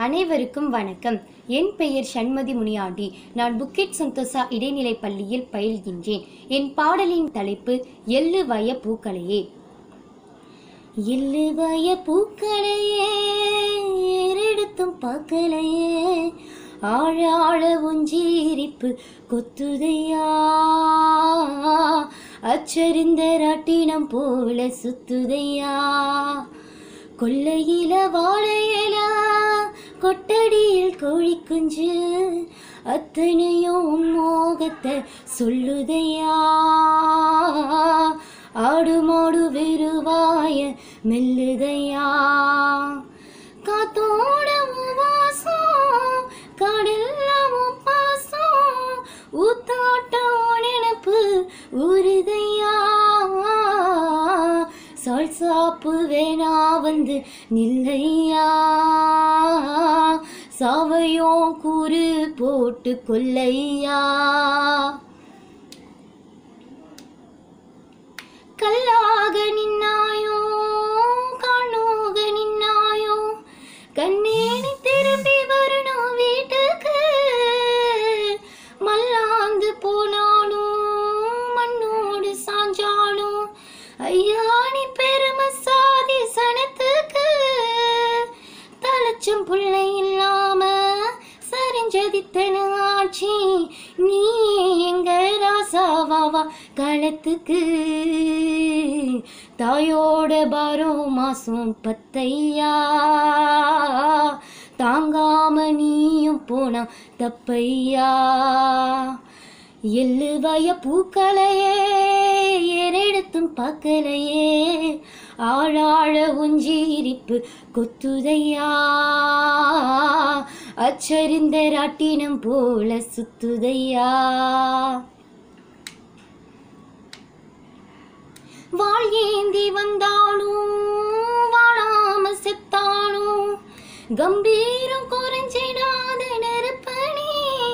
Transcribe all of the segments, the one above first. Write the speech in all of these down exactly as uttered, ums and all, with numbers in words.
அனைவருக்கும் வணக்கம். என் பெயர் ஷண்மதி முனியாண்டி. நான் புக்கிட் சந்தோஷா இடைநிலை பள்ளியில் பயில்கின்றேன். என் பாடலின் தலைப்பு எள்ளு வய பூக்களையே. எள்ளு வய பூக்களையே ஏறெடுத்தும் பார்க்கலையே, ஆழ ஆழ உஞ்சீரிப்பு கொத்துதையா, அச்சரிந்த ராட்டினம் போல சுத்துதையா, கொல்லையில வாழையில கொட்டடியில் கோழி குஞ்சு அத்தனையும் மோகத்தை சொல்லுதையா, ஆடு மாடு வெறுவாய மெல்லுதையா, காத்தோட வாசம் கடல்லாம பாசம் ஊத்தாட்டம் நினப்பு ஊறுதையா, சால் சாப்பு வேணா வந்து நில்லையா, சாவையோ கூறு போட்டு கொல்லையா, கல்லாக நின்னாயோ காணோக நின்னாயோ, கண்ணேனி திரும்பி வரணும் வீட்டுக்கு, மல்லாந்து போனாலும் மண்ணோடு சாஞ்சாலும் ஐயா நீ பெருமை சாதி சனத்துக்கு, தலைச்சம் புள்ளை இல்லாம சரிஞ்சதித்தன ஆட்சி, நீ எங்க ராசாவாவா களத்துக்கு, தாயோட பாரோ மாசம் பத்தையா, தாங்காம நீயும் போனா தப்பையா, எள்ளு வய பூக்களையே ஏறெடுத்தும் பார்க்கலையே, ஆழாழ உஞ்சீரிப்பு கொத்துதையா, அச்சரிந்த ராட்டினம் போல சுத்துதையா, வாழ் ஏந்தி வந்தாலும் வாழாம செத்தாலும் கம்பீரம் குறைஞ்சிடாத நெருப்பணி,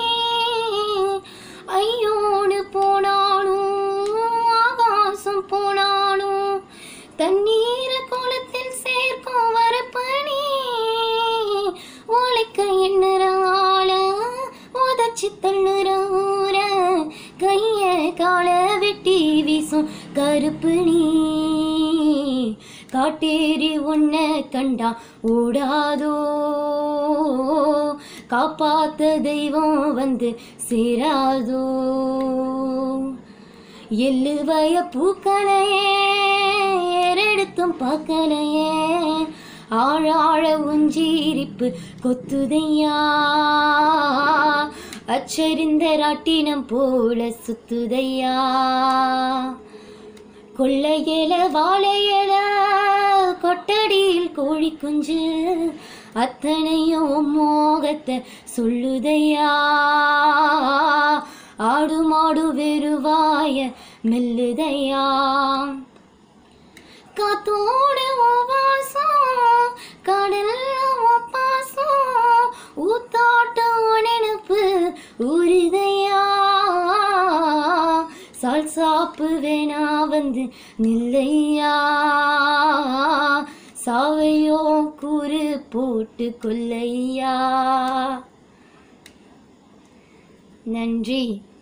ஐயோடு போனாலும் ஆகாசம் போனாலும் தண்ணீர குளத்தில் சேர்க்கும் வரப்பணி, உழைக்க எண்ணுறாள உதச்சி தள்ளுற ஊர கைய கால வெட்டி வீசும் கருப்பணி, காட்டேரி உன்ன கண்டா ஓடாதோ, காப்பாத்த தெய்வம் வந்து சேராதோ, எள்ளு வய பூக்களையே ஏறெடுத்தும் பார்க்கலையே, ஆழாழ உஞ்சீரிப்பு கொத்துதையா, அச்சரிந்த ராட்டினம் போல சுத்துதையா, கொல்லையில வாழையில கொட்டடியில் கோழி குஞ்சு அத்தனையும் மோகத்தை சொல்லுதையா, ஆடு மாடு வெறுவாய மெல்லுதையா, காத்தோட வாசம் கடல்ல பாசம் ஊத்தாட்டம் நினப்பு ஊறுதையா, சால் சாப்பு வேணா வந்து நில்லையா, சாவையோ கூறு போட்டு கொல்லையா. நன்றி.